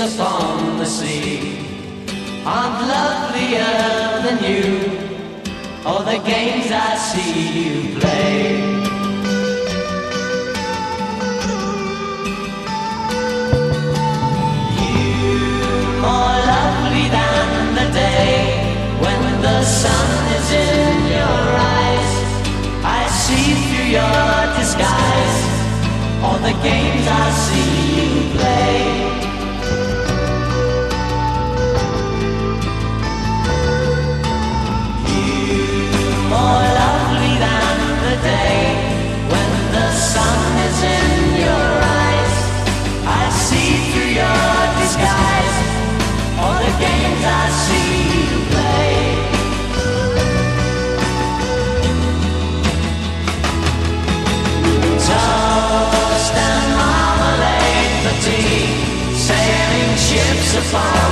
upon the sea aren't lovelier than you, or the games I see you play. You more lovely than the day when the sun is in your eyes. I see through your disguise all the games I see you play. More lovely than the day when the sun is in your eyes. I see through your disguise all the games I see you play. Toast and marmalade for tea, sailing ships afar.